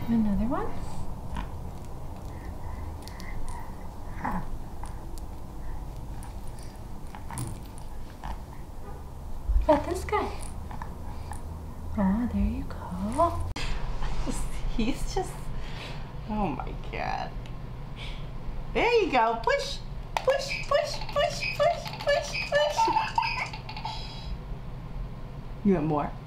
Another one. What about this guy? Oh, there you go. He's just, oh my God. There you go. Push, push, push, push, push, push, push. You want more?